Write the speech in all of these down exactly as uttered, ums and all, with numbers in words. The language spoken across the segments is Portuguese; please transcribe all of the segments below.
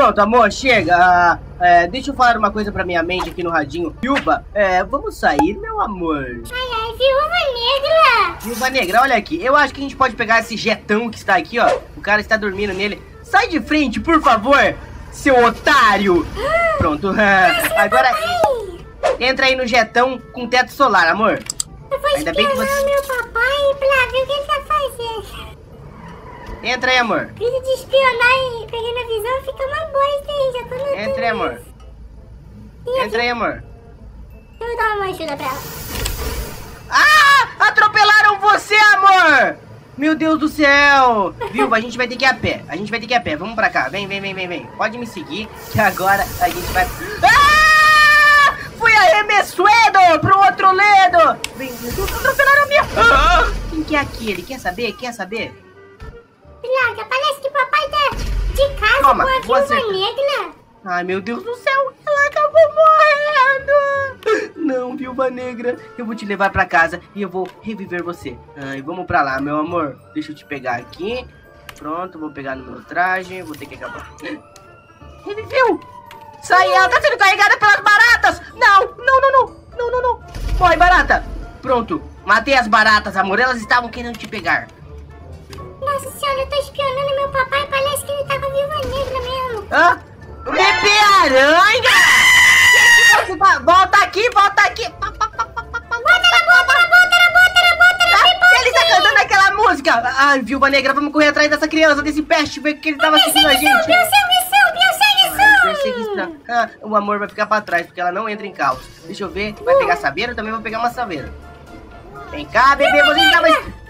Pronto, amor, chega. Ah, é, deixa eu falar uma coisa pra minha mente aqui no radinho. Viúva, é, vamos sair, meu amor. Ai, ai, Viúva Negra. Viúva Negra, olha aqui. Eu acho que a gente pode pegar esse jetão que está aqui, ó. O cara está dormindo nele. Sai de frente, por favor, seu otário. Pronto. Agora, entra aí no jetão com teto solar, amor. Eu vou Ainda bem que espionar você... o meu papai pra ver o que ele tá fazendo. Entra aí, amor. Vídeo de espionar e peguei na visão fica uma boa, hein? Já tô notando. Entra aí, amor. Entra aí, amor. Eu vou dar uma ajuda pra ela. Ah! Atropelaram você, amor! Meu Deus do céu! Viúva, a gente vai ter que ir a pé. A gente vai ter que ir a pé. Vamos pra cá. Vem, vem, vem, vem, vem. Pode me seguir, que agora a gente vai... Ah! Fui arremessado pro outro lado! Vem, meu Deus, atropelaram a minha... Ah! Quem que é aquele? Quer saber? Quer saber? Plaga, parece que o papai tá de casa Toma, com a você... Viúva Negra. Ai, meu Deus do céu, ela acabou morrendo. Não, Viúva Negra, eu vou te levar pra casa e eu vou reviver você. Ai, vamos pra lá, meu amor. Deixa eu te pegar aqui. Pronto, vou pegar no meu traje. Vou ter que acabar. Reviveu. Sai, ela tá sendo carregada pelas baratas. Não, não, não, não. Não, não, não. Morre, barata. Pronto, matei as baratas, amor. Elas estavam querendo te pegar. Nossa senhora, eu tô espionando meu papai. Parece que ele tá com a Viúva Negra mesmo. Hã? Bebê aranha! Que que você tá... Volta aqui, volta aqui! Bota na bota, na bota, na bota, na bota, na Ah, ele tá cantando aquela música! Ai, Viúva Negra, vamos correr atrás dessa criança, desse peste, ver que ele tava seguindo a gente! Perseguição, perseguição! Perseguição! Ah, o amor vai ficar pra trás, porque ela não entra em caos. Deixa eu ver, vai pegar saveira? Eu também vou pegar uma saveira. Vem cá, bebê, você estava...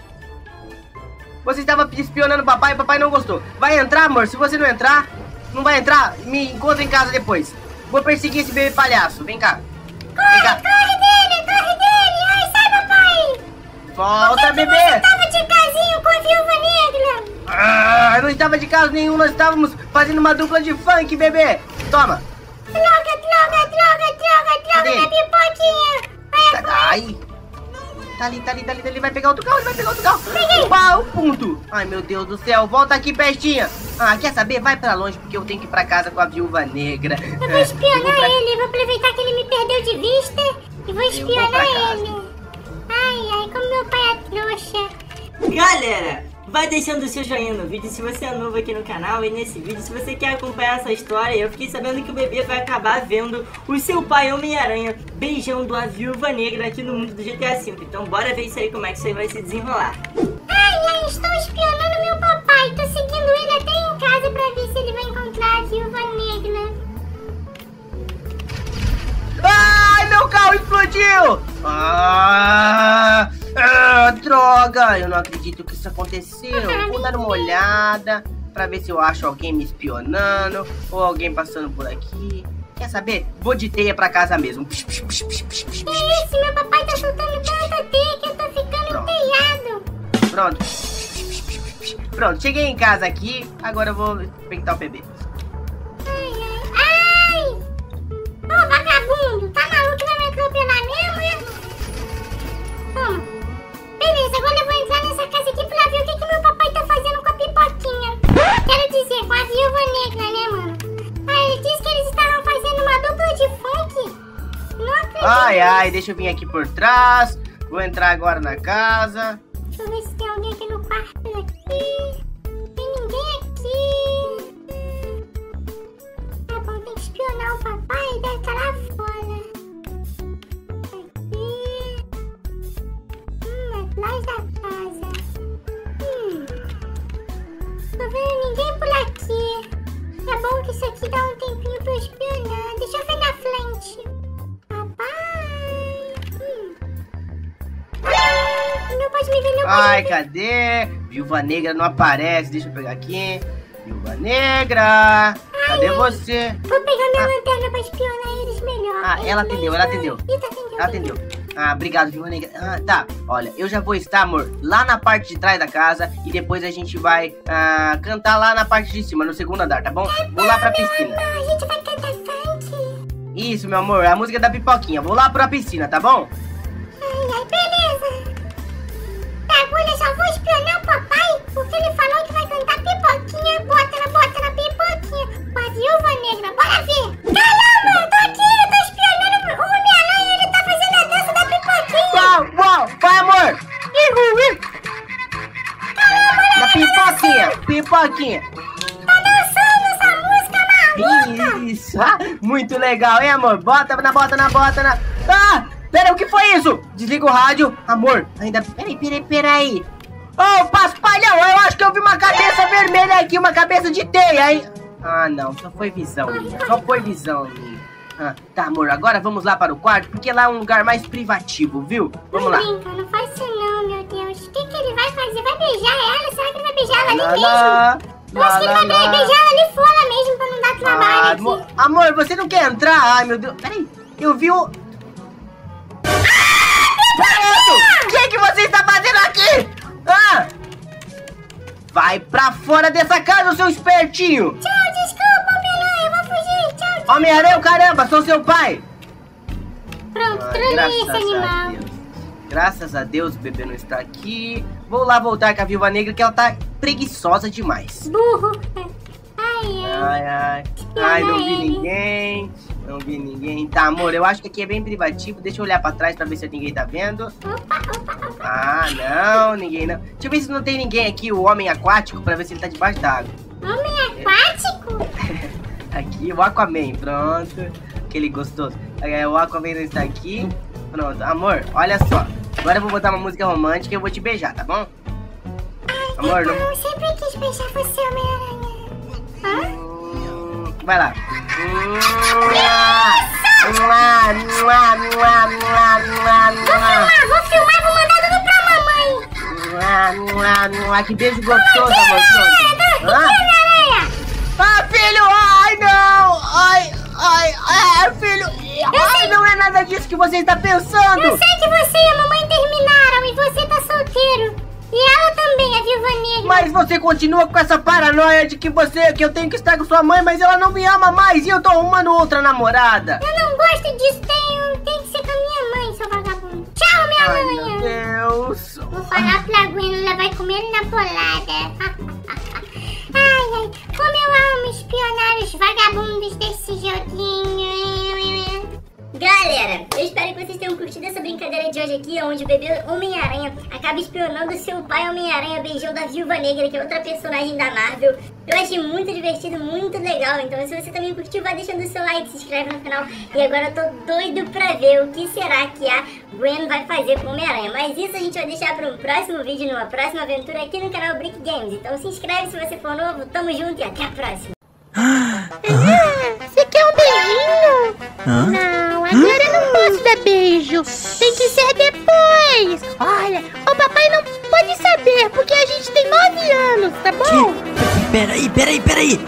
Você estava espionando o papai, o papai não gostou. Vai entrar, amor, se você não entrar... Não vai entrar? Me encontra em casa depois. Vou perseguir esse bebê palhaço. Vem cá. Corre, Vem cá. corre dele, corre dele. Ai, sai, papai. Volta, Você bebê. Você tava de casinho com a Viúva Negra. Ah, eu não estava de caso nenhum. Nós estávamos fazendo uma dupla de funk, bebê. Toma. Droga, droga, droga, droga, droga. Cadê? Minha pipoquinha. Ai, Ai. Tá ali, tá ali, tá ali, tá ali. Vai pegar outro carro, ele vai pegar outro carro. Peguei. Uau, ponto. Ai, meu Deus do céu. Volta aqui, pestinha. Ah, quer saber? Vai pra longe, porque eu tenho que ir pra casa com a Viúva Negra. eu vou espionar Eu vou pra... ele. Vou aproveitar que ele me perdeu de vista e vou espionar pra casa. ele. Ai, ai, como meu pai é trouxa. Galera, vai deixando o seu joinha no vídeo se você é novo aqui no canal. E nesse vídeo, se você quer acompanhar essa história, eu fiquei sabendo que o bebê vai acabar vendo o seu pai Homem-Aranha beijando a Viúva Negra aqui no mundo do G T A cinco. Então bora ver isso aí, como é que isso aí vai se desenrolar. Ai, ai, estou espionando meu papai. Tô seguindo ele até em casa pra ver se ele vai encontrar a Viúva Negra. Ai, meu carro explodiu! Ah, ah, droga! Eu não acredito que isso aconteceu. Vou dar uma olhada pra ver se eu acho alguém me espionando ou alguém passando por aqui. Quer saber? Vou de teia pra casa mesmo. Que isso, meu papai tá soltando tanta teia que eu tô ficando Pronto. empeiado. Pronto. Pronto, cheguei em casa aqui. Agora eu vou pegar o bebê. Ai, ai, ai! Ô, vagabundo, tá maluco que vai me atropelar mesmo, né? Toma. Beleza, agora eu vou entrar nessa casa aqui pra ver o que, que meu papai tá fazendo com a pipoquinha. Quero dizer, com a Viúva Negra, né, mano? Ah, ele disse que eles estavam fazendo uma dupla de funk. Não acredito. Ai, ai, deixa eu vir aqui por trás. Vou entrar agora na casa. Deixa eu ver se tem alguém aqui no quarto aqui. Tem ninguém aqui. Tá bom, tem que espionar o papai, ele deve estar lá fora. Aqui. Hum, atrás da casa. Hum. Tô vendo ninguém por aqui. É bom que isso aqui dá um tempinho pra eu espionar. Deixa eu ver na frente. Papai. Hum. Ai, não pode me ver, não pode Ai, me ver. cadê? Viúva Negra não aparece. Deixa eu pegar aqui. Viúva Negra, cadê você? Vou pegar minha Ah. lanterna pra espionar eles melhor. Ah, ela atendeu, ela atendeu. Eita, atendeu. Ela atendeu. Ah, obrigado, Viúva Negra. Ah, tá. Olha, eu já vou estar, amor, lá na parte de trás da casa. E depois a gente vai ah, cantar lá na parte de cima, no segundo andar, tá bom? Vou lá pra piscina. Ah, a gente vai cantar funk. Isso, meu amor, a música da pipoquinha. Vou lá pra piscina, tá bom? Ai, ai, beleza. Tá, agora eu só vou espionar o papai, porque ele falou que vai cantar pipoquinha. Bota na, bota na pipoquinha. Com a Viúva pipoquinha. Tá dançando essa música maluca. Isso, ah, muito legal, hein, amor? Bota na bota, na bota, na... Ah, pera, o que foi isso? Desliga o rádio. Amor, ainda... Peraí, peraí, peraí. Ô, oh, paspalhão, eu acho que eu vi uma cabeça vermelha aqui, uma cabeça de teia, hein? Ah, não, só foi visão minha, só foi visão minha. Ah, tá, amor, agora vamos lá para o quarto, porque lá é um lugar mais privativo, viu? Vamos lá. Não brinca, não faz isso não, meu Deus. O que, que ele vai fazer? Vai beijar ela? Será que ele vai beijar ela ali Lá, mesmo? lá, Eu acho que ele lá, vai lá. beijar ela ali fora mesmo, pra não dar trabalho Ah, aqui. amor, amor, você não quer entrar? Ai, meu Deus. Peraí, eu vi o... O que, que você está fazendo aqui? Ah! Vai pra fora dessa casa, seu espertinho! Tchau, desculpa, Homem-Aranha, eu vou fugir. Tchau, tchau. Homem-Aranha, caramba, sou seu pai! Pronto, Ah, trolei graças esse a animal. Deus. Graças a Deus o bebê não está aqui. Vou lá voltar com a Viúva Negra, que ela tá preguiçosa demais. Burro. Ai, ai. Ai, ai. Ai, não vi ninguém. Não vi ninguém. Tá, amor, eu acho que aqui é bem privativo. Deixa eu olhar pra trás pra ver se ninguém tá vendo. Opa, opa, opa. Ah, não, ninguém não. Deixa eu ver se não tem ninguém aqui, o homem aquático, pra ver se ele tá debaixo d'água. Homem aquático? Aqui, o Aquaman, pronto. Aquele gostoso. É, o Aquaman não está aqui. Pronto, amor, olha só. Agora eu vou botar uma música romântica e eu vou te beijar, tá bom? Amor, não... Eu sempre quis beijar você, Homem-Aranha. Hã? Hum, vai lá. Mua, mua, mua, mua, mua, Vou mua. filmar, vou filmar, vou mandar tudo pra mamãe. Mua, mua, mua. Que beijo gostoso, amor. Pronto. Hã? Homem-Aranha. Ah, filho! Ai, não! Ai, ai, ai, filho! Ai, não é nada disso que você está pensando! Eu sei que você e a mamãe terminaram e você tá solteiro. E ela também, a Viúva Negra. Mas você continua com essa paranoia de que você, que eu tenho que estar com sua mãe, mas ela não me ama mais e eu tô arrumando outra namorada! Eu não gosto disso, tem, tem que ser com a minha mãe, seu vagabundo. Tchau, minha Ai, aranha. meu Deus! Vou falar pra Gwen, ela vai comer na bolada. Ai, ai, como eu amo espionar os vagabundos desse joguinho. Galera, eu espero que vocês tenham curtido essa brincadeira de hoje aqui, onde o bebê Homem-Aranha acaba espionando seu pai Homem-Aranha beijando a Viúva Negra, que é outra personagem da Marvel. Eu achei muito divertido, muito legal, então se você também curtiu, vai deixando o seu like, se inscreve no canal. E agora eu tô doido pra ver o que será que a Gwen vai fazer com o Homem-Aranha. Mas isso a gente vai deixar para um próximo vídeo, numa próxima aventura aqui no canal Brick Games. Então se inscreve se você for novo, tamo junto e até a próxima. Ah, você quer um beijinho? Hã? Não, agora eu não posso dar beijo. Tem que ser depois. Olha, o papai não pode saber, porque a gente tem nove anos, tá bom? Que? Peraí, peraí, peraí.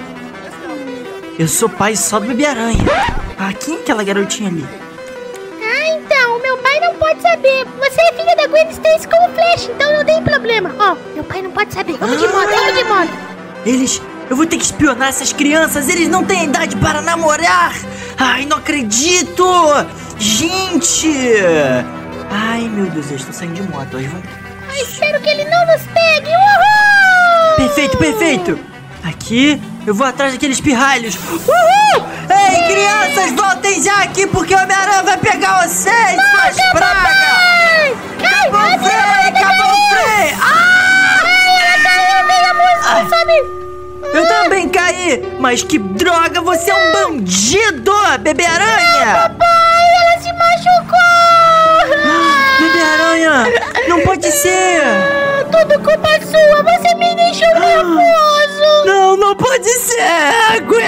Eu sou pai só do Bebê Aranha. Ah, quem é aquela garotinha ali? Ah, então, meu pai não pode saber. Você é filha da Gwen Stacy com o Flash, então não tem problema. Ó, meu pai não pode saber. Vamos de moto, vamos de moto. Eles... Eu vou ter que espionar essas crianças. Eles não têm idade para namorar. Ai, não acredito. Gente. Ai, meu Deus, eles estão saindo de moto. Eles vão... Ai, espero que ele não nos pegue. Uhul! Perfeito, perfeito. Aqui, eu vou atrás daqueles pirralhos. Uhul! Ei, crianças, voltem já aqui, porque o Homem-Aranha vai pegar vocês, suas pragas. Acabou o freio, acabou o freio. Ah! Ai, ela caiu, veio a música, Ai. sabe? Eu também caí! Mas que droga! Você é um bandido! Bebê Aranha! Papai, ela se machucou! Bebê Aranha! Não pode ser! Ah, tudo culpa sua! Você me deixou nervoso! Não, não pode ser! Gwen!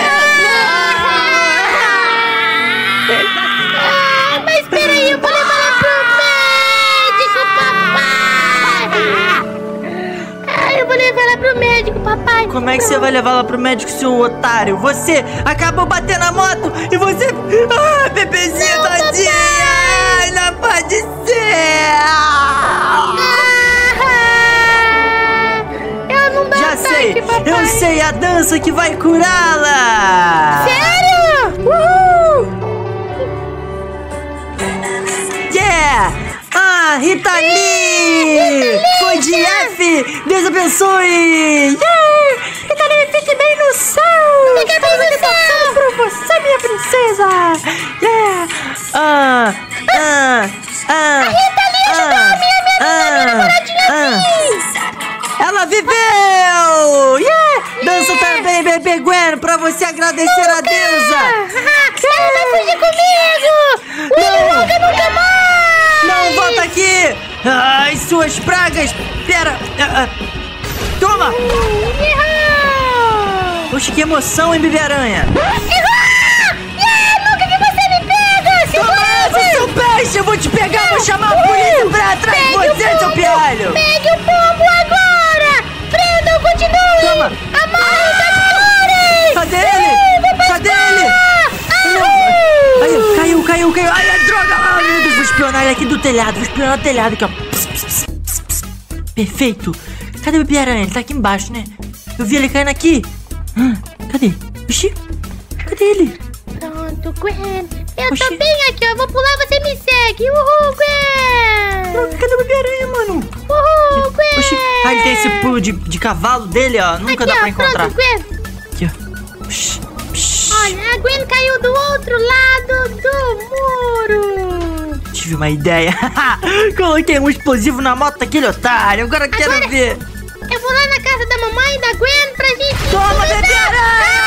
Ah, mas peraí, eu vou levar ela pro médico, papai! Ah, eu vou levar ela pro médico, papai! Como é que você vai levar ela pro médico, seu otário? Você acabou batendo a moto e você... Ah, bebezinha tadinha! Ai, não pode ser! Ah, ela não dá Já ataque, sei! papai. Eu sei a dança que vai curá-la! Sério? Uhul! Yeah! Ah, Rita Lee! Foi de F! Deus abençoe! Yeah! Rita Lee, fique bem no céu! Fique bem no céu! Por você, minha princesa! Yeah! Ah! Ah! Ah! A Rita Lee ajudou a minha amiga, minha namoradinha aqui! Ela viveu! Yeah! você agradecer a deusa! Ela vai fugir comigo! Não! Nunca, nunca mais! Não, volta aqui! Ai, suas pragas! Pera! ah, ah. Toma! Poxa, que emoção, hein, Bebê-Aranha? Nunca que você me pega! Toma essa, seu peixe! Eu vou te pegar, vou chamar a polícia pra atrás de você, seu pirralho! Pegue o pombo agora! Prendam, continue! Toma! Amarre e capture! Cadê ele? Cadê ele? Ai, caiu, caiu, caiu! Ai, ai, droga! Ai, meu Deus, vou espionar ele aqui do telhado, vou espionar o telhado aqui, ó. Pss, pss, pss, pss, pss. Perfeito! Cadê o Bebê-Aranha? Ele tá aqui embaixo, né? Eu vi ele caindo aqui! Hum, cadê? Oxi! Cadê ele? Pronto, Gwen! Eu Oxi. tô bem aqui, ó. Eu vou pular, você me segue! Uhul, Gwen! Cadê o Bebê-Aranha, mano? Uhul, Gwen! Oxi! Ah, ele tem esse pulo de, de cavalo dele, ó. Nunca aqui, dá ó, pra encontrar. Pronto, Gwen! Aqui, ó. Psh, psh. Olha, a Gwen caiu do outro lado do muro! Tive uma ideia. Coloquei um explosivo na moto daquele otário. Agora quero Agora- ver. Eu vou lá na casa da mamãe e da Gwen pra gente... Toma, Bebê-Aranha!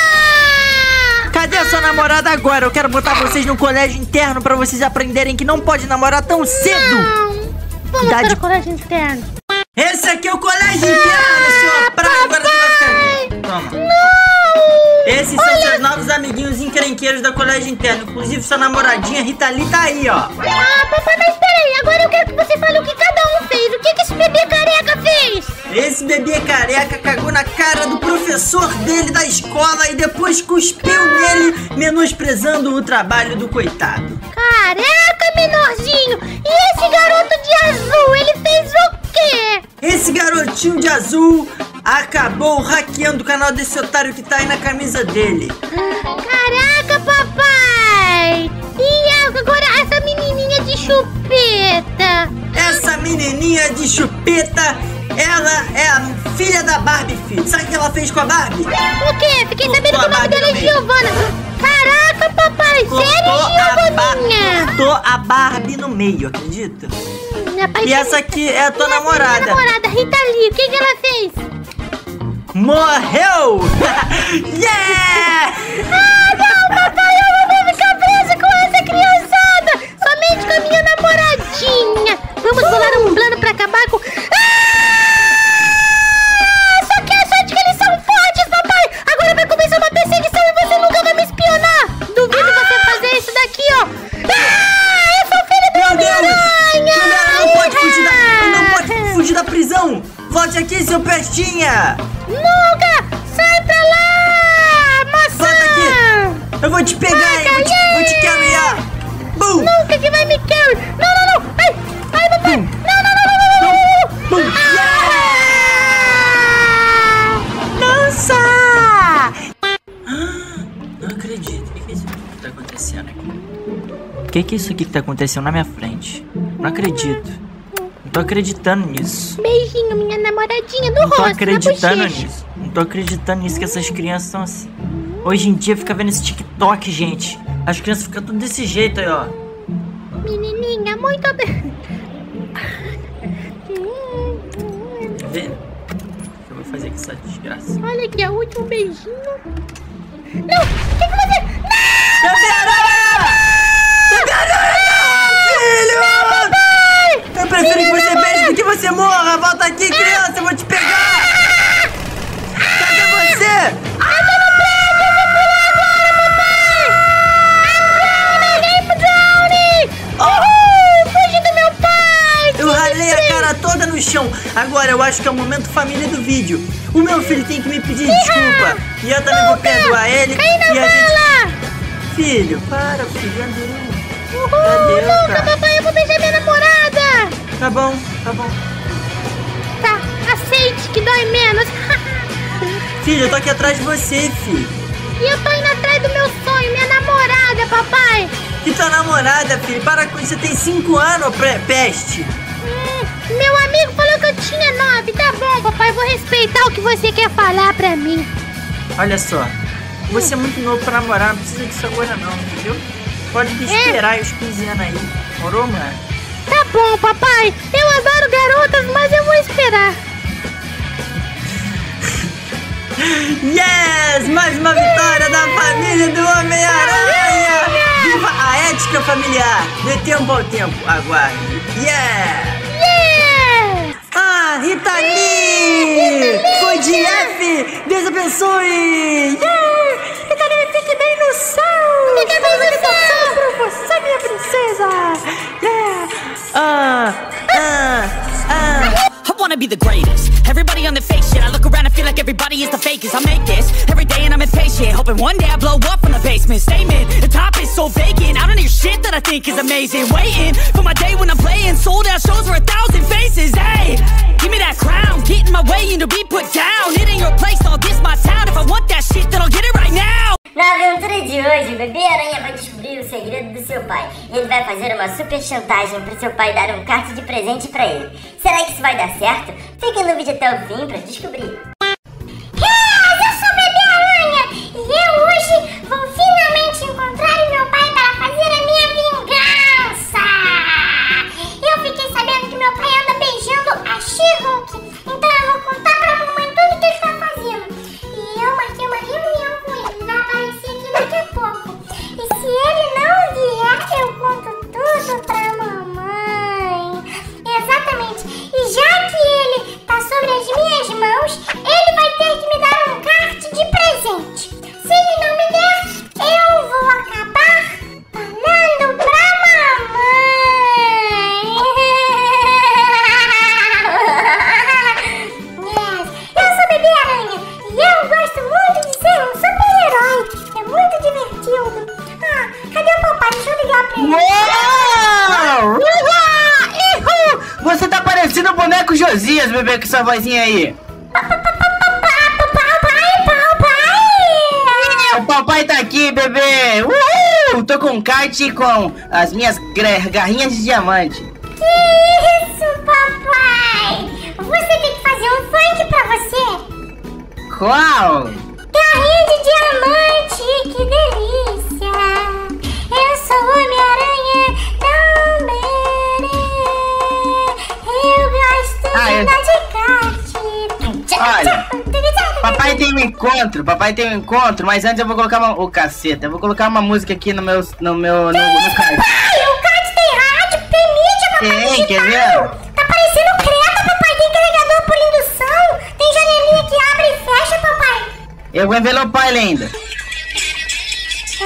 Ah! Cadê a sua namorada agora? Eu quero botar vocês no colégio interno pra vocês aprenderem que não pode namorar tão cedo. Não! Vamos Idade- para o colégio interno. Esse aqui é o colégio interno, seu praga. Agora você vai ficar... Toma. Não! Esses são seus novos amiguinhos encrenqueiros da colégio interno. Inclusive sua namoradinha Rita Lee tá aí, ó. Ah, papai, mas peraí. Agora eu quero que você fale o que cada um fez. O que, que esse bebê careca fez? Esse bebê careca cagou na cara do professor dele da escola e depois cuspiu nele, menosprezando o trabalho do coitado. Careca, menorzinho. E esse garoto de azul, ele fez o quê? Esse garotinho de azul acabou hackeando o canal desse otário que tá aí na camisa dele. Caraca, papai. E agora essa menininha de chupeta? Essa menininha de chupeta, ela é a filha da Barbie, filho. Sabe o que ela fez com a Barbie? O quê? Fiquei Cortou sabendo que o a nome Barbie dela é no meio. Giovana. Caraca, papai. Sério, a, ba Giovaninha? cortou a Barbie no meio, acredita? Minha pai E essa aqui é a tua Minha namorada. namorada, Rita Lee. O que, que ela fez? Morreu! Yeah! Ah, não, papai, eu não vou ficar presa com essa criançada! Somente com a minha namoradinha! Vamos bolar um plano pra acabar com... Ah! Só que a sorte que eles são fortes, papai! Agora vai começar uma perseguição e você nunca vai me espionar! Duvido você fazer isso daqui, ó! Ah! Eu sou filho do Meu Deus! Homem-Aranha! Mulher, não pode fugir da, não pode fugir da prisão! Volte aqui, seu pestinha! Nunca! Sai pra lá! Maçã! Volta aqui! Eu vou te pegar, hein? Vou te, vou te carrear! Bum! Nunca que vai me carry! Não, não, não! Ai! Ai, papai! Não, não, não, não, não, não, não, não! Bum! Dança! Não acredito. O que é isso aqui que tá acontecendo aqui? O que é isso aqui que tá acontecendo na minha frente? Não acredito. Não tô acreditando nisso. Beijinho, minha namoradinha, no Não tô rosto, acreditando na bochecha. nisso. Não tô acreditando nisso que essas crianças são assim. Hoje em dia fica vendo esse TikTok, gente. As crianças ficam tudo desse jeito aí, ó. Menininha, muito bem. Quer ver? O que eu vou fazer com essa desgraça? Olha aqui, ó, o último beijinho. Não! O que, que você... Não! Bebê-Aranha! Bebê-Aranha! Filho! Eu prefiro que você beije do que você morra! Volta aqui, criança! Eu vou te pegar! Cadê você? Eu tô no prédio, eu vou pular agora, papai! I'm drowning! I'm drowning! Uhul! Fugi do meu pai! Eu ralei a cara toda no chão. Agora eu acho que é o momento família do vídeo. O meu filho tem que me pedir desculpa. E eu também vou perdoar ele. Cai na E a gente... bala! Filho, para, filho. André. Uhul! Cadê, Nunca, cara? papai, eu vou beijar minha namorada! Tá bom, tá bom. Tá, aceite que dói menos. Filho, eu tô aqui atrás de você, filho. E eu tô indo atrás do meu sonho, minha namorada, papai. E tua namorada, filho? Para com isso, você tem cinco anos, pre- peste. Hum, meu amigo falou que eu tinha nove. Tá bom, papai, vou respeitar o que você quer falar pra mim. Olha só, você é muito novo pra namorar, não precisa disso agora não, entendeu? Pode me esperar aí os quinze anos aí. Morou, mano? Tá bom, papai. Eu adoro garotas, mas eu vou esperar. Yes! Mais uma vitória da família do Homem-Aranha! Viva a ética familiar! De tempo ao tempo, aguarde! Yeah! Yeah! Ah, Rita Lee! Foi de F! Deus abençoe! Yeah! Rita Lee, fique bem no céu! Fique bem no céu! Por você, minha princesa! Yeah! Ah, ah, ah! I wanna be the greatest. Everybody on the fake shit. I look around and feel like everybody is the fakest. I make this every day and I'm impatient, hoping one day I blow up from the basement. Statement, the top is so vacant. I don't hear shit that I think is amazing. Waiting for my day when I'm playing sold out shows for a thousand faces. Hey, give me that crown, get in my way and to be put down. It ain't your place, all this my town. If I want that shit, then I'll get it right now. Na aventura de hoje, o bebê aranha vai descobrir o segredo do seu pai. Ele vai fazer uma super chantagem para seu pai dar um kart de presente para ele. Será que isso vai dar certo? Fique no vídeo até o fim para descobrir. Yes, eu sou o bebê aranha e eu hoje vou finalmente encontrar o meu pai para fazer a minha vingança. Eu fiquei sabendo que meu pai anda beijando a She-Hulk, então eu vou contar para a mamãe tudo que ele está fazendo. E eu marquei uma reunião com ele. Vai aparecer aqui daqui a pouco. E se ele não vier, eu conto tudo pra mamãe. Exatamente. E já que ele tá sobre as minhas mãos, ele vai ter que me dar um kart de presente. Se ele não me der, eu vou acabar falando pra mamãe. Yes. Eu sou Bebê Aranha e eu gosto muito de ser um super-herói. É muito divertido. Ah, cadê o papai? Deixa eu ligar pra ele. Uou! Uhul! Você tá parecendo o boneco Josias, bebê, com essa vozinha aí. Papai, papai. O papai tá aqui, bebê. Uhul! Tô com um kart com as minhas garrinhas de diamante. Que isso, papai? Você tem que fazer um funk pra você. Qual? Garrinha de diamante, que delícia. Eu sou o Homem-Aranha, não mere. Eu gosto Ah, de eu- andar de kart. Olha, papai tem um encontro, papai tem um encontro, mas antes eu vou colocar uma... Ô, caceta, eu vou colocar uma música aqui no meu... no meu... no, no kart. Pai, o kart tem rádio, tem mídia, papai. Tem, quer digital. ver? Tá parecendo creta, papai. Tem carregador por indução. Tem janelinha que abre e fecha, papai. Eu vou envelopar ele ainda. Hã?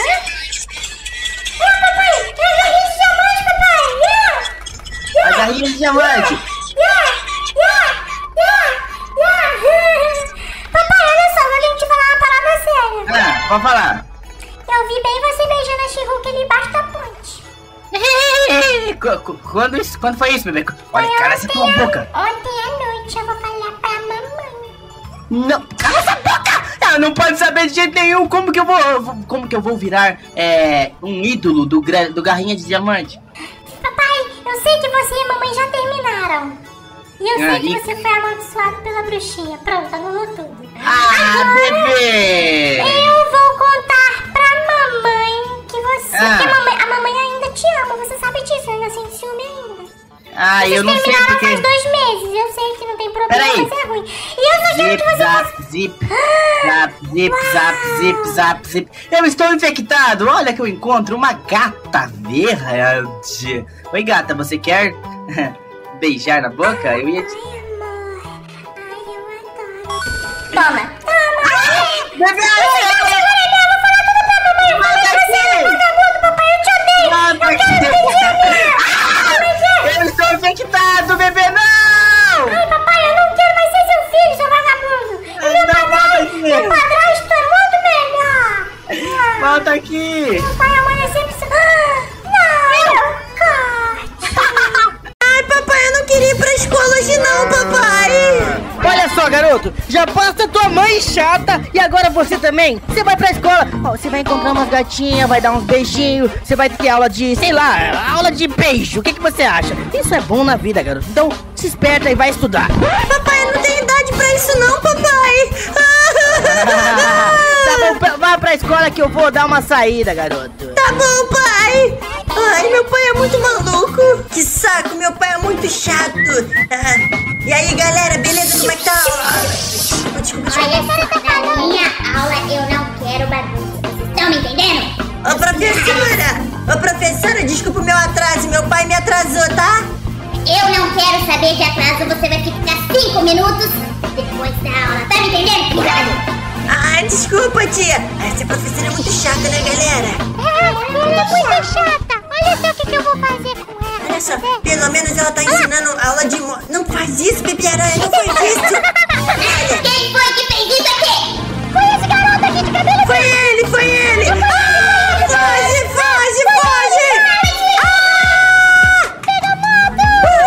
É, papai. É a garrinha de diamante, papai. Yeah. A garrinha de diamante. Yeah, yeah, yeah, yeah. Papai, olha só, eu tenho que te falar uma palavra séria. Ah, pode falar. Eu vi bem você beijando a She-Hulk ali embaixo da ponte. Qu- qu- Quando, isso, quando foi isso, bebê? Olha, Foi cara, essa ontem tua à- boca. Ontem à noite eu vou falar pra mamãe. Não, cala essa boca! Ela não pode saber de jeito nenhum como que eu vou, como que eu vou virar é, um ídolo do, gra- do Garrinha de Diamante. Papai, eu sei que você e a mamãe já terminaram. E eu Ah, sei que e- você foi amaldiçoado pela bruxinha. Pronto, anulou tudo. Ah, bebê! Eu vou contar pra mamãe que você... Ah. Porque a mamãe, a mamãe ainda te ama, você sabe disso, ainda sente ciúme ainda. Ah, Vocês eu não sei terminaram porque... faz dois meses, eu sei que não tem problema, Peraí. mas é ruim. E eu só quero Zip, que você... zap, zip, zap, zip, zap, zip, zap, zip. Eu estou infectado. Olha que eu encontro uma gata verde. Oi, gata, você quer beijar na boca? Eu ia te... Ai, amor. Ai, eu adoro. Toma, toma. Bebê, Papai, eu te odeio. volta aqui. Eu estou infectado, bebê, não! Ai, papai, eu não quero mais ser seu filho, seu vagabundo. O meu Não, volta Meu aqui. padrasto é muito melhor. Volta aqui. Papai, a mãe é sempre... Ah, não, eu corto. Ai, papai, eu não queria ir pra escola hoje não, papai! Olha só, garoto, já basta tua mãe chata e agora você também. Você vai pra escola, ó, você vai encontrar umas gatinhas, vai dar uns beijinhos, você vai ter aula de, sei lá, aula de beijo. O que, que você acha? Isso é bom na vida, garoto. Então, se esperta e vai estudar. Papai, eu não tenho idade pra isso não, papai! Tá bom, pra- vai pra escola que eu vou dar uma saída, garoto. Tá bom, pai! Ai, meu pai é muito maluco! Que saco, meu pai é muito chato! Ah, e aí, galera, beleza? Como é que tá? Ah, desculpa, desculpa. Olha, você tá falando entendendo? Ô, professora! Ô, professora, desculpa o meu atraso. Meu pai me atrasou, tá? Eu não quero saber de atraso. Você vai ficar cinco minutos depois da aula. Tá me entendendo? Obrigado. Ah, desculpa, tia. Essa professora é muito chata, né, galera? É, ela é muito chata. Olha só o que, que eu vou fazer com ela. Olha só, pelo menos ela tá ensinando aula de mo... Não faz isso, Bebê Aranha, não faz isso. Olha. Quem foi que fez isso aqui? Foi esse garoto aqui de cabelo Foi ele, foi ele. Ah, foge, foge, foge. Ah! Pega a moto.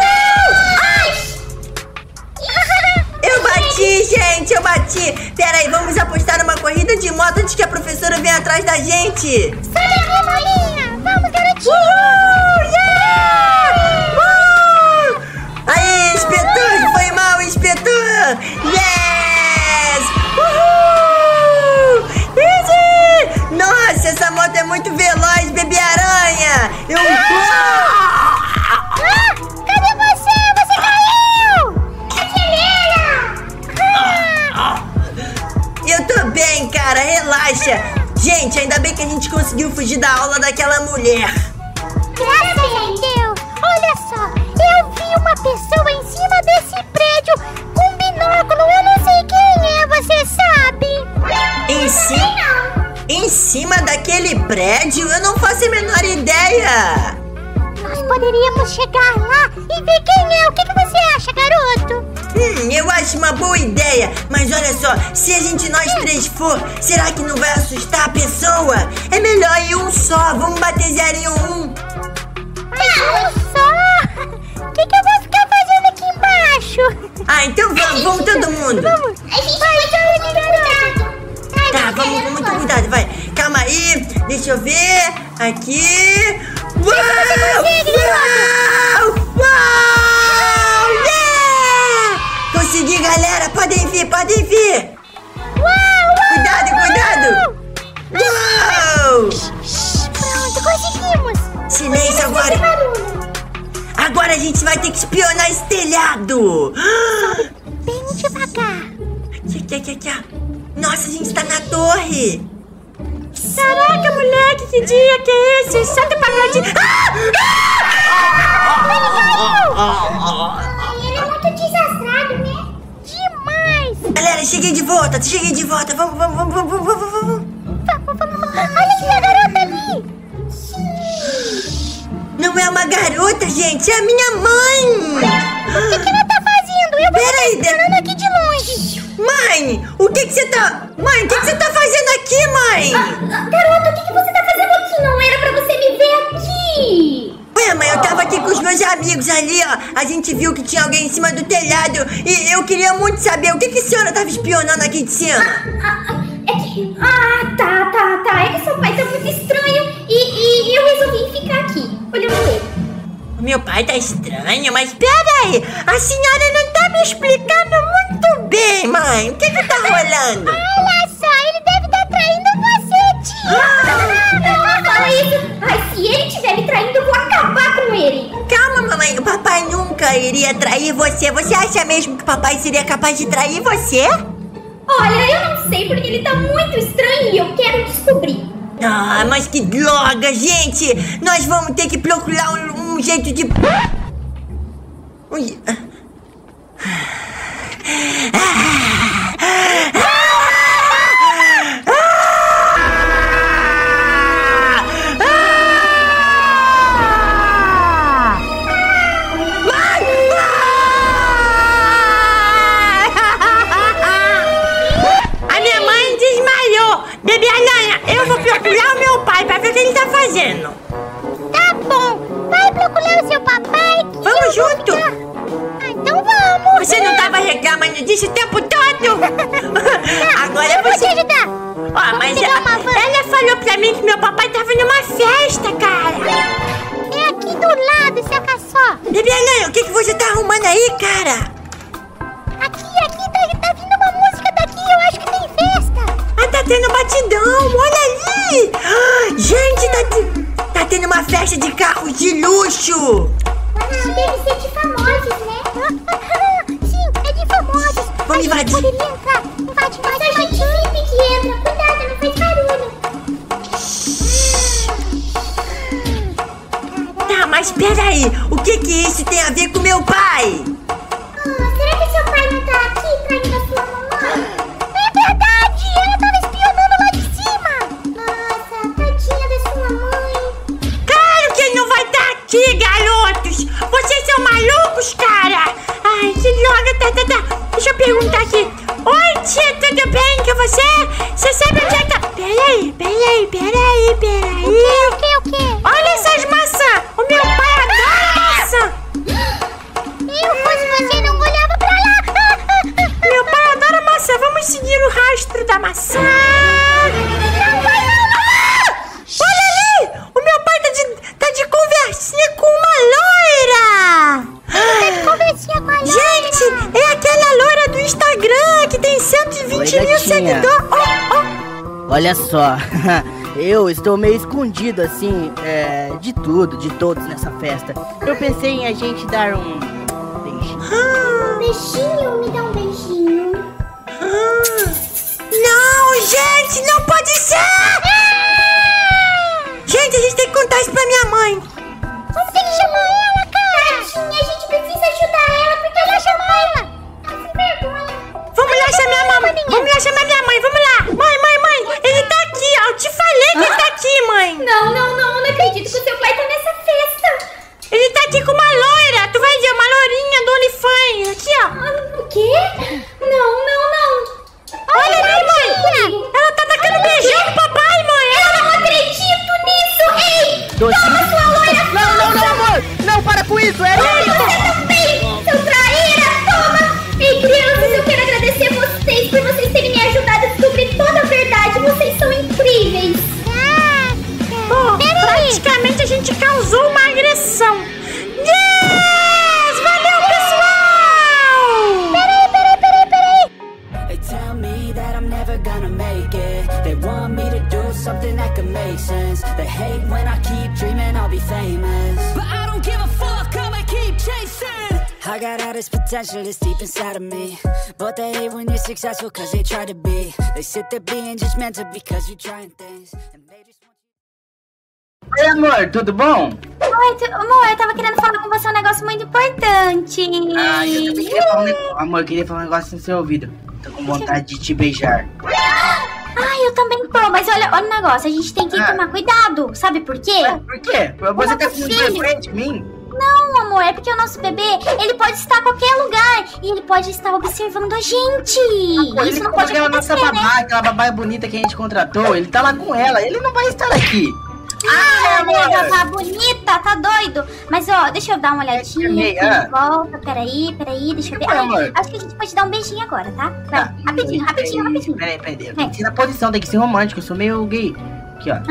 Eu bati, gente, eu bati. Pera aí, vamos apostar numa corrida de moto antes que a professora venha atrás da gente. Sobe a remolinha. Vamos, garotinho. Uhul, yeah! Uh! Aí, inspetor, foi mal, inspetor. Yes! Uhul! Easy! Nossa, essa moto é muito veloz, Bebê Aranha. Eu... Ah, cadê você? Você caiu. Acelera. Eu tô bem, cara, relaxa. Gente, ainda bem que a gente conseguiu fugir da aula daquela mulher. Graças a Deus. Olha só, eu vi uma pessoa em cima desse prédio com um binóculo. Eu não sei quem é, você sabe? Em cima? Em cima daquele prédio? Eu não faço a menor ideia. Nós poderíamos chegar lá e ver quem é. O que, que você acha, garoto? Hum, eu acho uma boa ideia. Mas olha só, se a gente nós três for, será que não vai assustar a pessoa? É melhor ir um só, vamos bater zero em um. Mas um só? O que, que eu vou ficar fazendo aqui embaixo? Ah, então vamos, vamos todo mundo. Vamos. A gente vai com muito cuidado. Tá, vamos com muito cuidado, vai. Calma aí, deixa eu ver. Aqui. Uau! Uau! Uau! Yeah! Consegui, galera. Podem vir, podem vir. Uau, uau, Cuidado, cuidado. Uau! Pronto, conseguimos. Silêncio agora. Agora a gente vai ter que espionar esse telhado. Bem devagar. Aqui, aqui, aqui, aqui. Nossa, a gente tá na torre. Caraca, moleque, que dia que é esse? Solta pra lá de... Ele é muito desastrado, né? Demais. Galera, cheguei de volta, cheguei de volta. Vamos, vamos, vamos, vamos, vamos, vamos. Vamos, vamos, vamos. Olha que a garota ali. Não é uma garota, gente, é a minha mãe. O que, que ela tá fazendo? Eu vou Peraí, ficar esperando aqui de longe. Mãe, o que que você tá... Mãe, o que que você tá fazendo aqui, mãe? Ah, garoto, o que, que você tá fazendo aqui? Não era pra você me ver aqui. Ué, mãe, eu tava aqui com os meus amigos ali, ó. A gente viu que tinha alguém em cima do telhado. E eu queria muito saber o que que a senhora tava espionando aqui de cima. Ah, ah, é que... Ah, tá, tá, tá. É que seu pai tá muito estranho e, e eu resolvi ficar aqui, olhando ele. Meu pai tá estranho, mas peraí, a senhora não tá me explicando muito bem, mãe. O que que tá rolando? Olha só, ele deve estar traindo você, tia. Ah, não fala isso. Ai, se ele estiver me traindo, eu vou acabar com ele. Calma, mamãe, o papai nunca iria trair você. Você acha mesmo que o papai seria capaz de trair você? Olha, eu não sei porque ele tá muito estranho e eu quero descobrir. Ah, mas que droga, gente! Nós vamos ter que procurar um, um jeito de... Ui. A minha mãe desmaiou! Bebê Aranha, eu vou procurar o meu pai pra ver o que ele tá fazendo. Tá bom, vai procurar o seu papai. que Vamos eu vou junto. ficar- Ah, então vamos. Você não tava reclamando disso o tempo todo? Agora eu vou te você... ajudar. Ó, mas pegar ela, uma van. ela falou pra mim que meu papai tava numa festa, cara. É aqui do lado, saca só. Bebê Aranha, o que, que você tá arrumando aí, cara? Aqui, aqui, tá, tá vindo uma música daqui, eu acho que tem festa. Ah, tá tendo batidão, olha ali. Ah, gente, tá, te- tá tendo uma festa de carros de luxo. Ah, deve ser de famosos, né? Sim, é de famosos. Vamos A gente invadir. poderia entrar. Invade, invade, Mas a gente invade. sempre que entra. Cuidado, não faz barulho. peraí. O que que isso tem a ver com meu pai? Ah, será que seu pai não tá aqui traindo a sua mamãe? É verdade, ela tava espionando lá de cima. Nossa, tadinha da sua mãe. Claro que ele não vai estar aqui, garotos. Vocês são malucos, cara. Ai, que droga, tá, tá, tá. Deixa eu perguntar aqui. Oi, tia, tudo bem com você? Você sabe onde é que tá? Peraí, peraí, peraí, peraí. O que, o quê? Olha essas maçãs. O meu pai adora maçã. Eu fosse você, não olhava pra lá. Meu pai adora maçã. Vamos seguir o rastro da maçã. Não vai não. Ah! Olha ali. O meu pai tá de, tá de conversinha com uma loira. Tá de conversinha com a loira. Gente, é aquela loira do Instagram que tem cento e vinte Oi, mil gatinha. seguidores. Oh, oh. Olha só, eu estou meio escondido assim, é, de tudo, de todos nessa festa. Eu pensei em a gente dar um beijinho. Um beijinho, me dá um beijinho. Não, gente, não pode ser! Gente, a gente tem que contar isso pra minha mãe. Vamos ter que chamar ela, cara. Tadinha, a gente precisa ajudar ela porque ela chamou ela. Tá sem vergonha. Vamos lá chamar minha mãe. Vamos lá chamar minha mãe, vamos lá. Mãe, mãe, mãe, ele tá aqui, ó. Eu te falei que ele tá aqui, mãe. Não, não, não, não acredito que o seu pai tá nessa festa. Ele tá aqui com uma loira. Tu vai ver, uma loirinha do OnlyFans. Aqui, ó. Ah, o quê? Não, não, não. Olha ali, mãe. Ela tá dando beijão pro papai, mãe. Eu não acredito nisso. Ei, Docinho. toma sua loira. Não, não, não, amor! Não, para com isso! É Toma isso! você também, seu traíra. Toma. Ei, crianças, eu quero agradecer a vocês por vocês terem me ajudado a descobrir toda a verdade. Vocês são incríveis. Bom, praticamente a gente causou uma agressão. Yes! Valeu, pessoal! Peraí, peraí, peraí, peraí. They tell me that I'm never gonna make it. They want me to do something that could make sense. They hate when I keep dreaming I'll be famous, but I don't give a fuck, I'ma keep chasing. I got all this potential that's deep inside of me, but they hate when you're successful cause they try to be. They sit there being judgmental because you're trying things, and they just want you. Oi, amor, tudo bom? Oi, tu- amor, eu tava querendo falar com você um negócio muito importante. Ah, eu também queria falar um negócio. Amor, eu queria falar um negócio no seu ouvido. Tô com vontade de te beijar. Ai, eu também tô, mas olha, olha o negócio, a gente tem que Ah. tomar cuidado, sabe por quê? Por quê? Você tá nosso com filho. vergonha de mim? Não, amor, é porque o nosso bebê, ele pode estar em qualquer lugar e ele pode estar observando a gente. Pô, ele Isso não com pode aquela acontecer, nossa né? babá, aquela babá bonita que a gente contratou. Ele tá lá com ela, ele não vai estar aqui. Ah, amor. amiga, tá bonita, tá doido. Mas ó, deixa eu dar uma olhadinha Amei, aqui ah. de volta. Peraí, peraí, deixa eu ver. Vai, Ah, amor. acho que a gente pode dar um beijinho agora, tá? Vai, Tá. rapidinho, rapidinho, rapidinho. Peraí, peraí. Eu Vem. tenho que ser na posição, tem que ser romântico. Eu sou meio gay. Aqui, ó.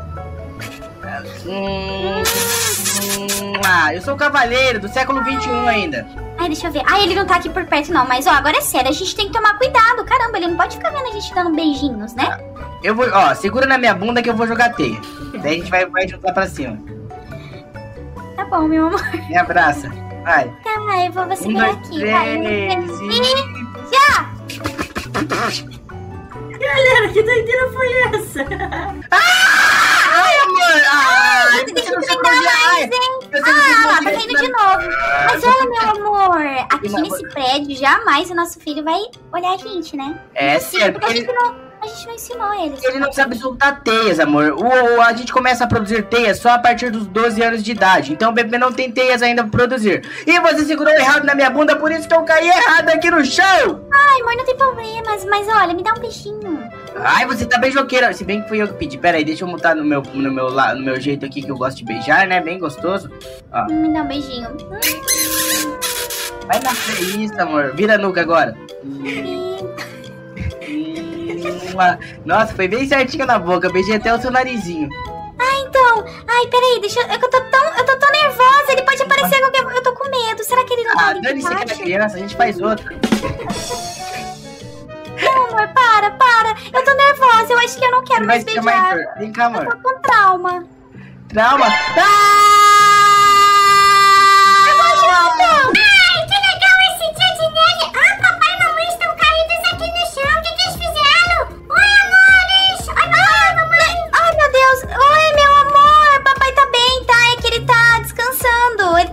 Hum, hum, ah, eu sou o cavaleiro do século vinte e um ainda. Ai, deixa eu ver. Ai, ele não tá aqui por perto, não. Mas ó, agora é sério, a gente tem que tomar cuidado. Caramba, ele não pode ficar vendo a gente dando beijinhos, né? Eu vou, ó, segura na minha bunda que eu vou jogar teia. Daí a gente vai, vai juntar pra cima. Tá bom, meu amor. Me abraça. Vai. Tá, eu vou Um, segurar dois, aqui. Vai, um, três dois, e... e... Já! Galera, que doideira foi essa? Ai, amor! Ai, Você tem você que não se treinar podia. mais, Ai, hein? eu sei que Ah, você lá, tá podia- caindo de novo. Mas olha, meu amor, aqui Uma- nesse prédio, jamais o nosso filho vai olhar a gente, né? É Sim, sério, porque a porque gente, ele, não, a gente não ensinou eles. ele não sabe soltar teias, amor. O, o- a gente começa a produzir teias só a partir dos doze anos de idade. Então o bebê não tem teias ainda pra produzir. E você segurou errado na minha bunda, por isso que eu caí errado aqui no chão. Ai, amor, não tem problemas, mas olha, me dá um beijinho. Ai, você tá beijoqueira. Se bem que fui eu que pedi. Pera aí, deixa eu mutar no meu, no, meu, la- no meu jeito aqui que eu gosto de beijar, né? Bem gostoso. Ó, Me dá um beijinho. vai na isso, amor. Vira a nuca agora. Hum. Mua. Nossa, foi bem certinho na boca. Beijei até o seu narizinho. Ah, então. Ai, peraí, deixa eu. É que eu tô tão. Eu tô tão nervosa. Ele pode aparecer a qualquer. Eu tô com medo. Será que ele não tá Ah, ali de dane-se aquela baixo? criança, a gente faz outra. Não, amor, para, para. Eu tô nervosa. Eu acho que eu não quero Ele vai mais se chamar beijar. Heitor. Vem cá, amor. Eu tô com trauma. Trauma. Ah! Ai, que legal esse dia de neve. Ah, papai e mamãe estão caídos aqui no chão. O que, que eles fizeram? Oi, amores. Oi, oi, mamãe. Ai, meu Deus. Oi, meu amor. Papai tá bem, tá? É que ele tá descansando.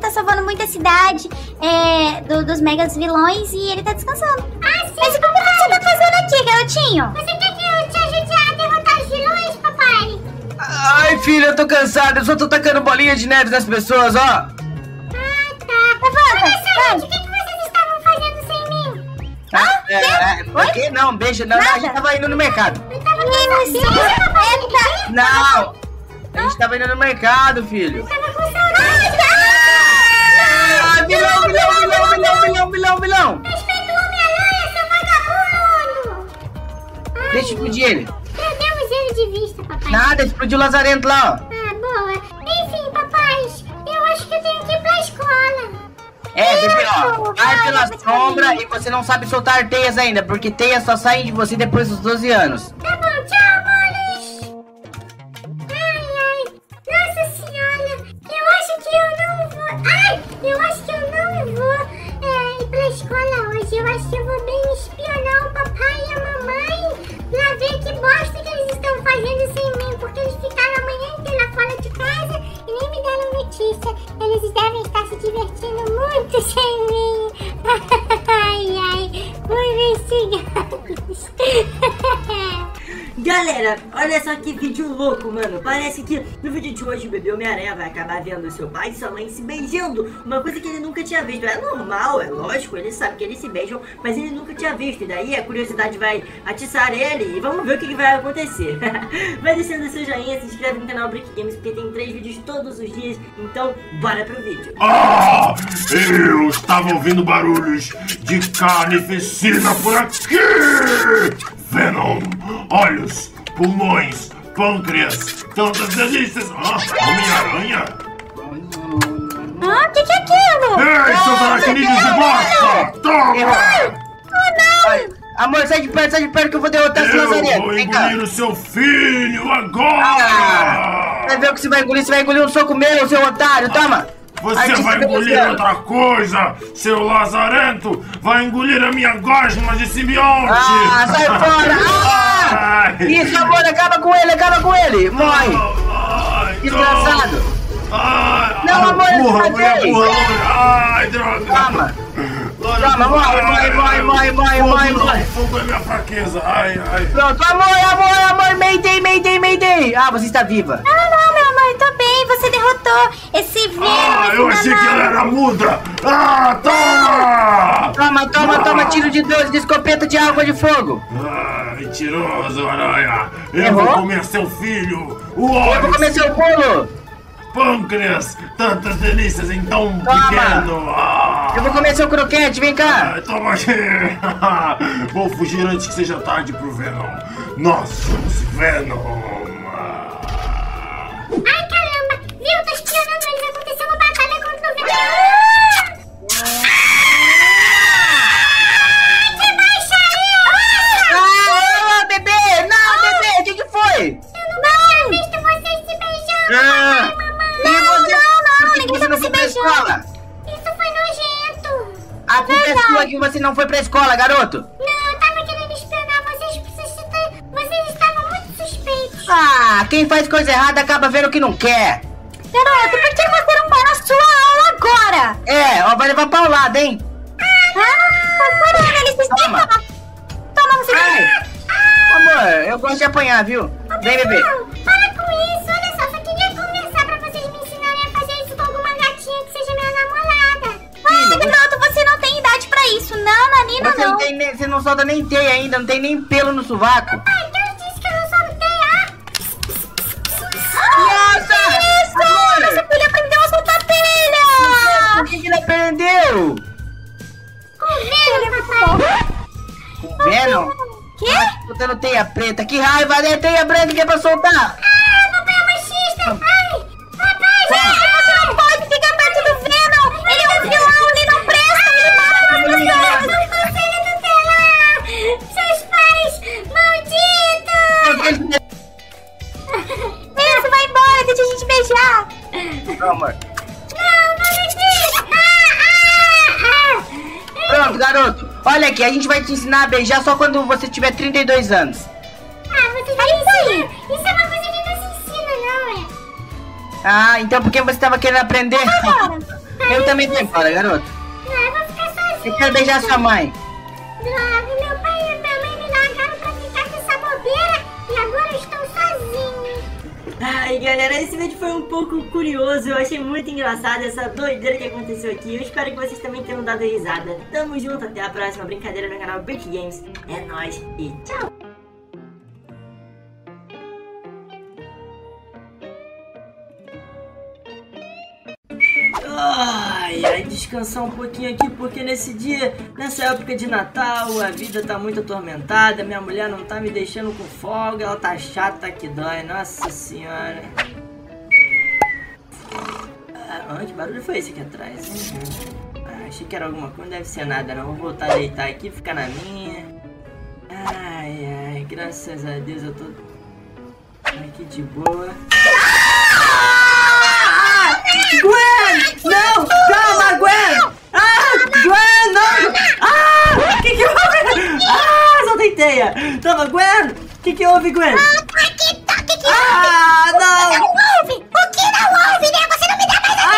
dos megas vilões e ele tá descansando. Ah, sim, mas o que você tá fazendo aqui, garotinho? Você quer que eu te ajude a derrotar os vilões, papai? Ai, filho, eu tô cansado. Eu só tô tacando bolinha de neve nas pessoas, ó. Ah, tá. Olha só, gente, o que, que vocês estavam fazendo sem mim? Ah, é, é, aqui não, beijo. Não, não, a gente tava indo no mercado. Eu tava com você, papai. Não, a gente tava indo no mercado, filho. Eu tava com saudade. Ah, vilão, vilão, vilão, vilão, vilão, vilão, vilão. Respeita o Homem-Aranha, seu vagabundo. Deixa eu explodir ele. Perdemos ele de vista, papai. Nada, explodiu o lazarento lá, ó. Ah, boa. Enfim, papais, eu acho que eu tenho que ir pra escola. É, bebê, ó, vai pela sombra e você não sabe soltar teias ainda, porque teias só saem de você depois dos doze anos. Tá bom, tchau, amores. Ai, ai, nossa senhora, eu acho que eu não vou... Ai, eu acho que eu não vou é, ir pra escola hoje. Eu acho que eu vou bem espionar o papai e a mamãe pra ver que bosta que eles estão fazendo sem mim, porque eles ficaram a manhã inteira fora de casa e nem me deram notícia. Eles devem estar se divertindo muito sem mim. Ai, ai, vou investigar. Galera, olha só que vídeo louco, mano. Parece que no vídeo de hoje o bebê Homem-Aranha vai acabar vendo seu pai e sua mãe se beijando. Uma coisa que ele nunca tinha visto. É normal, é lógico, ele sabe que eles se beijam, mas ele nunca tinha visto. E daí a curiosidade vai atiçar ele e vamos ver o que, que vai acontecer. Vai descendo seu joinha, se inscreve no canal Brick Games, porque tem três vídeos todos os dias. Então, bora pro vídeo. Ah, eu estava ouvindo barulhos de carnificina por aqui. Venom, olhos, pulmões, pâncreas, tantas delícias. Ah, Homem-Aranha? Ah, o que, que é aquilo? Ei, seus aracnídeos de bosta! Toma! Ai, amor, sai de perto, sai de perto que eu vou derrotar esse Eu lazarento. vou Vem cá. engolir o seu filho agora! Ah, vai ver o que você vai engolir, você vai engolir um soco meu, seu otário, toma! Você Artista vai engolir venezuela. outra coisa, seu lazarento! Vai engolir a minha gosma de simbionte! Ah, sai fora! Ah! Ai. Isso, amor, acaba com ele, acaba com ele! Morre! Ai, Desgraçado! Ai, Não, amor, eu burra, te mulher matei. burra, ai, droga! Toma! Olha, Toma, morre, morre, morre, morre, morre, morre, Fogo, morre! fogo é minha fraqueza, ai, ai! Pronto, amor, amor, amor, Mayday, Mayday, Mayday! Ah, você está viva! Não, não, meu amor, tô bem. Você derrotou esse Venom. Ah, esse eu achei que ela era muda! Ah, toma! Toma, toma, toma, tiro de doze de escopeta de água de fogo! Ah, mentiroso, aranha! Eu Errou? vou comer seu filho! O Eu vou óleo, comer seu bolo! pâncreas! Tantas delícias em tão Toma. pequeno! Ah, Eu vou comer seu croquete, vem cá! ah, toma aqui! Vou fugir antes que seja tarde pro Venom! Nós somos Venom! Ah. Ai, caramba. Viu? Tô espionando eles. Aconteceu uma batalha contra o Venom. Ai, que baixaria! Ah, bebê! Não, bebê! O que que foi? Eu não tinha visto vocês se beijando. Ah, Papai, mamãe. e você, não, não, por que ninguém você não tá foi se pra beijando. escola? Isso foi nojento. A culpa é Verdade. sua que você não foi pra escola, garoto! Não, eu tava querendo espionar vocês. Vocês, vocês estavam muito suspeitos. Ah, quem faz coisa errada acaba vendo o que não quer! Garoto, por que você não para a sua aula agora? É, ó, vai levar paulada, hein? Ah, caramba, eles se Toma. esquivam. Toma, você Ai! Amor, eu gosto de apanhar, viu? Vem, bebê! Não, para com isso, olha só, só queria conversar pra vocês me ensinarem a fazer isso com alguma gatinha que seja minha namorada. Ah, garoto, você não tem idade pra isso, não, Nanina, Você não, não. tem nem, você não solta nem teia ainda, não tem nem pelo no sovaco! Ai, Deus disse que eu não soltei, ah. Nossa! Isso, Amor! nossa filha aprendeu a soltar telha. Por que que ele aprendeu? Com Venom, papai. O Venom? Quê? Botando teia preta, que raiva, né? Teia branca que é pra soltar! Ah, papai é machista. Ai, papai, gente, você não pode ficar perto do Venom. Ele é um vilão, ele não presta, ele mata as pessoas. Não conselho tutelar. Seus pais malditos. Isso, vai embora, deixa a gente beijar. Não, amor. Não, não acredito. Ah, ah, ah. Pronto, garoto. Olha aqui, a gente vai te ensinar a beijar só quando você tiver trinta e dois anos. Ah, você vai ensinar. Isso é uma coisa que não se ensina, não, é? Ah, então por que você tava querendo aprender? Agora. Eu também tô embora, garoto. Ah, eu vou ficar sozinha. Eu quero beijar sua mãe. Droga, meu pai e minha mãe me largaram pra ficar com essa bobeira e agora eu estou sozinho. Ai, galera, esse vídeo foi um pouco curioso. Eu achei muito engraçado essa doideira que aconteceu aqui. Eu espero que vocês também tenham dado risada. Tamo junto, até a próxima brincadeira no canal Brick Games. É nóis e tchau! Ai, ai, descansar um pouquinho aqui, porque nesse dia, nessa época de Natal, a vida tá muito atormentada, minha mulher não tá me deixando com folga, ela tá chata que dói, nossa senhora. Ah, que barulho foi esse aqui atrás, hein? Ah, achei que era alguma coisa, não deve ser nada não, vou voltar a deitar aqui, ficar na minha. Ai, ai, graças a Deus eu tô aqui de boa. Gwen! Não! Calma, Gwen! Ah! Gwen, não! Ah! Que que houve? Ah! Soltei teia! Toma, Gwen! Que que houve, Gwen? Ah, tá aqui, tá aqui, que Ah, houve? não! O que não houve? O que não houve, né? Você não me dá mais atenção!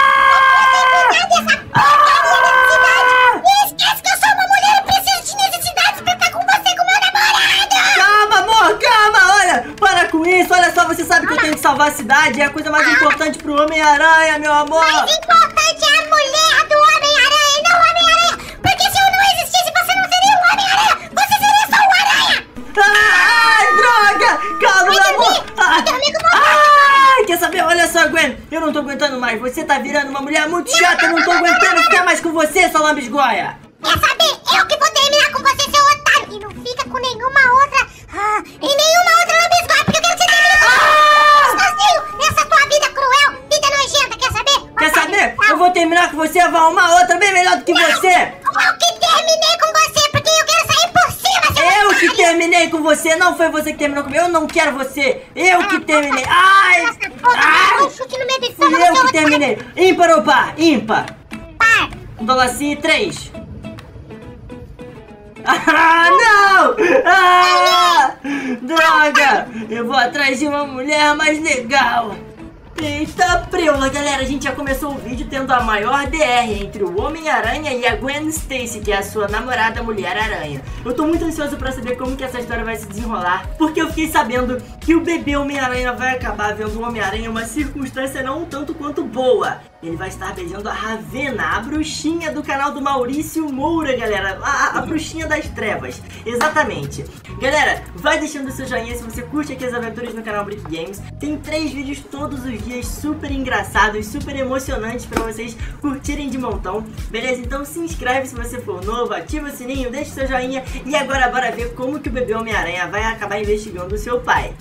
Ah! Ah! E esquece que eu sou uma mulher e preciso de necessidades pra estar com você, com meu namorado! Calma, amor, calma! Olha, para com isso! Olha só, você sabe que eu tenho que salvar a cidade. É a coisa mais importante pro Homem-Aranha, meu amor! Mais importante é a mulher do Homem-Aranha e não o Homem-Aranha! Porque se eu não existisse, você não seria um Homem-Aranha! Você seria só um aranha! Ai, droga! Calma, meu amor! Ai, quer saber? Olha só, Gwen, eu não tô aguentando mais. Você tá virando uma mulher muito chata. Eu não tô aguentando ficar mais com você, sua lambisgoia. Quer saber? Eu que vou terminar com você, seu otário! E não fica com nenhuma outra... Ah, e nenhuma outra lambisgoia, porque eu quero que você termine com sozinho nessa tua vida cruel, vida nojenta, quer saber? Quer saber? Eu vou terminar com você, eu vou arrumar outra bem melhor do que você. Eu que terminei com você, porque eu quero sair por cima, seu Eu otário! que terminei com você, não foi você que terminou comigo. Eu não quero você. Eu que terminei. Ai! Ai! Ai! Um chute no meio do Fui estômago, eu seu que terminei. Ímpar ou par? Ímpar. Par! Um dolacinho e três. Ah, não! Ah! Droga! Eu vou atrás de uma mulher mais legal. Eita preula, galera, a gente já começou o vídeo tendo a maior D R entre o Homem-Aranha e a Gwen Stacy, que é a sua namorada Mulher-Aranha. Eu tô muito ansioso pra saber como que essa história vai se desenrolar, porque eu fiquei sabendo que o bebê Homem-Aranha vai acabar vendo o Homem-Aranha em uma circunstância não um tanto quanto boa. Ele vai estar beijando a Ravena, a bruxinha do canal do Maurício Moura, galera. A, a bruxinha das trevas. Exatamente. Galera, vai deixando o seu joinha se você curte aqui as aventuras no canal Brick Games. Tem três vídeos todos os dias super engraçados, super emocionantes pra vocês curtirem de montão. Beleza? Então se inscreve se você for novo, ativa o sininho, deixa o seu joinha. E agora bora ver como que o bebê Homem-Aranha vai acabar investigando o seu pai.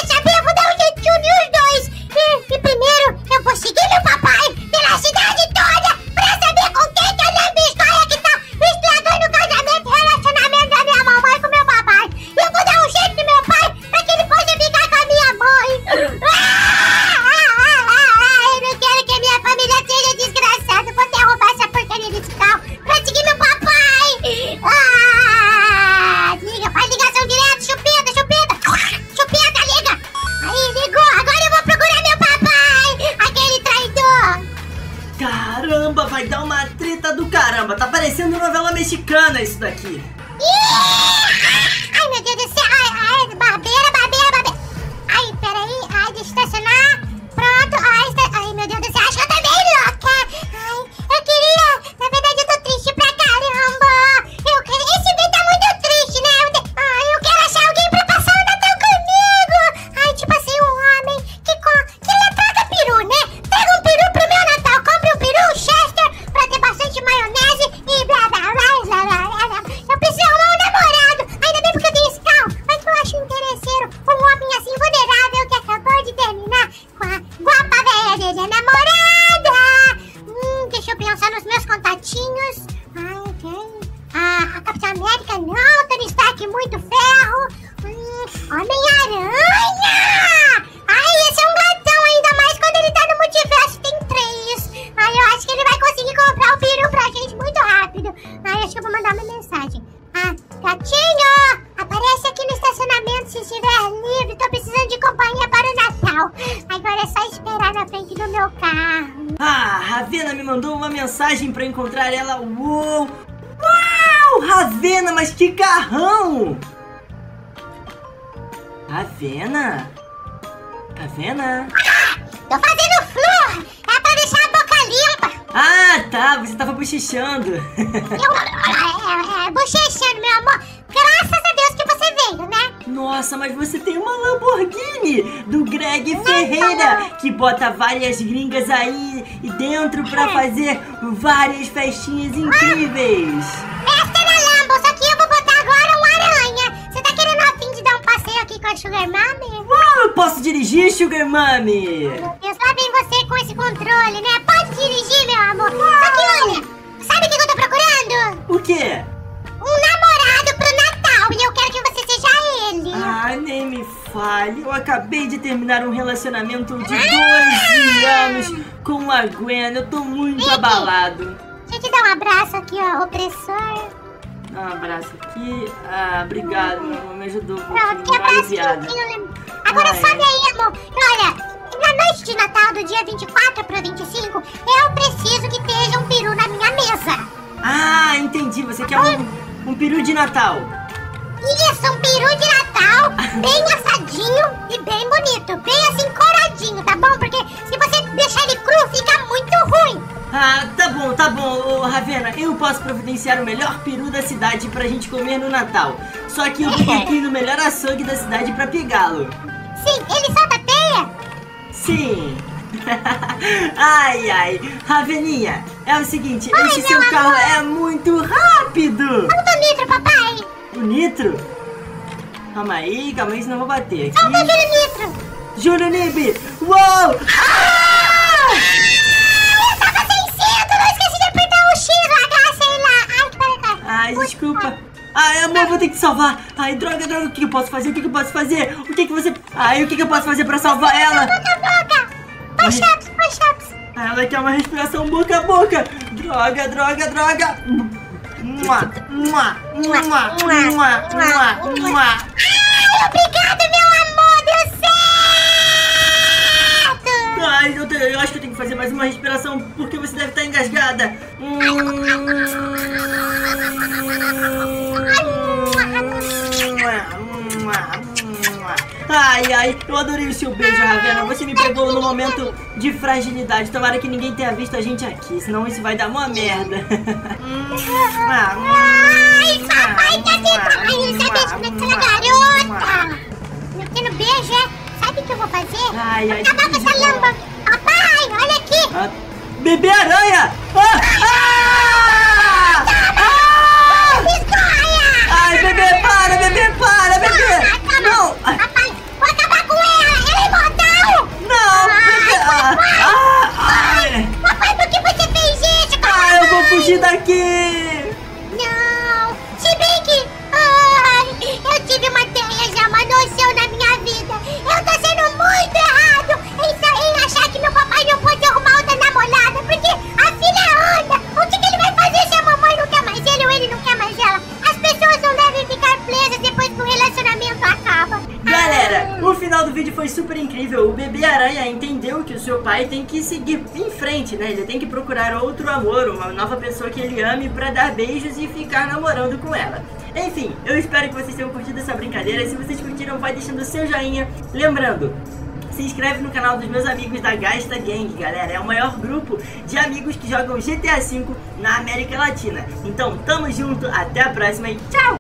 E primeiro eu vou seguir meu papai pela cidade toda! Homem-Aranha! Ai, esse é um gatão, ainda mais quando ele tá no multiverso, tem três. Ai, eu acho que ele vai conseguir comprar o peru pra gente muito rápido. Ai, acho que eu vou mandar uma mensagem. Ah, gatinho! Aparece aqui no estacionamento se estiver livre. Tô precisando de companhia para o Natal. Agora é só esperar na frente do meu carro. Ah, Ravena me mandou uma mensagem pra encontrar ela. Uou! Uau! Ravena, mas que carrão! Ravena? Ravena? Tô fazendo flor! É pra deixar a boca limpa! Ah, tá, você tava bochechando. Eu, é, é, bochechando, meu amor. Graças a Deus que você veio, né? Nossa, mas você tem uma Lamborghini do Greg Ferreira, que bota várias gringas aí dentro pra fazer várias festinhas incríveis. Esta é na Lambo, só que eu vou botar agora um aranha. Você tá querendo a fim de dar um passeio aqui com a Sugar Mami? Uau, eu posso dirigir, Sugar Mami? Meu Deus, lá vem você com esse controle, né? Pode dirigir, meu amor. Só que olha, sabe o que eu tô procurando? O quê? Um namorado pro Natal e eu quero que você seja ele. Ai, nem me fale. Eu acabei de terminar um relacionamento de doze anos com a Gwen. Eu tô muito abalado. Deixa eu te dar um abraço aqui, ó, opressor. Dá um abraço aqui. Ah, obrigado, meu amor. Me ajudou um Pronto, que pouquinho. abraço Aliviada. quentinho. Agora Ai. sobe aí, amor. Olha, na noite de Natal, do dia vinte e quatro pro vinte e cinco, eu preciso que esteja um peru na minha mesa. Ah, entendi. Você quer um, um peru de Natal. Isso, um peru de Natal, bem assadinho e bem bonito. Bem assim, coradinho, tá bom? Porque se você deixar ele cru, fica muito ruim. Ah, tá bom, tá bom, ô, Ravena. Eu posso providenciar o melhor peru da cidade pra gente comer no Natal. Só que eu tenho que ir no melhor açougue da cidade pra pegá-lo. Sim, ele solta teia? Sim. Ai, ai. Raveninha, é o seguinte, Ai, esse meu seu carro amor. é muito rápido. Vamos do nitro, papai. O nitro? Calma aí, calma aí, senão eu vou bater aqui. Vamos do nitro. Júlio Nib! Uou! Ah! Eu tava sem cinto, não esqueci de apertar o X, o H, sei lá. Ai, peraí, cara. Ai, desculpa. Ai, amor, vou ter que salvar. Ai, droga, droga, o que eu posso fazer? O que eu posso fazer? O que que você... Ai, o que que eu posso fazer pra salvar ela? Boca a boca. Push-ups, push-ups. Ela quer uma respiração boca a boca. Droga, droga, droga. Mua, mua, mua, mua, mua, mua. Ai, obrigada, meu amor, deu certo. Ai, eu, te- eu acho que eu tenho que fazer mais uma respiração porque você deve estar engasgada. Ai, ai, eu adorei o seu beijo, Ravena. Você me pegou no momento de fragilidade. Tomara que ninguém tenha visto a gente aqui, senão isso vai dar uma merda. Ai, papai tá demais, tá beijando aquela garota. Metendo beijo, é? Sabe o que eu vou fazer? Ai, ai, Acabar com que essa bom. lamba. Papai, olha aqui. Ah, bebê aranha! Ah! Ah! Ah! Biscoia. Ai, bebê, para, bebê, para, bebê! Não! Ai, Papai, vou acabar com ela, ela é imortal. não! Bebê! Ah! Ah! Ai! Papai, por que você fez isso? Ah, eu vou fugir daqui! Não, se bem que ai, eu tive uma teia já, uma noção na minha vida. Eu tô sendo muito errado em, em achar que meu papai não pode arrumar outra namorada, porque a filha anda. O que, que ele vai fazer se a mamãe não quer mais ele ou ele não quer mais ela? As pessoas não devem ficar presas depois que o relacionamento acaba. Galera, o final do vídeo foi super incrível. O bebê aranha entendeu que o seu pai tem que seguir em frente, né? Ele tem que procurar outro amor, uma nova pessoa que ele ame pra dar beijos e ficar namorando com ela. Enfim, eu espero que vocês tenham curtido essa brincadeira. Se vocês curtiram, vai deixando o seu joinha. Lembrando, se inscreve no canal dos meus amigos da Gasta Gang, galera. É o maior grupo de amigos que jogam G T A cinco na América Latina. Então, tamo junto, até a próxima e tchau!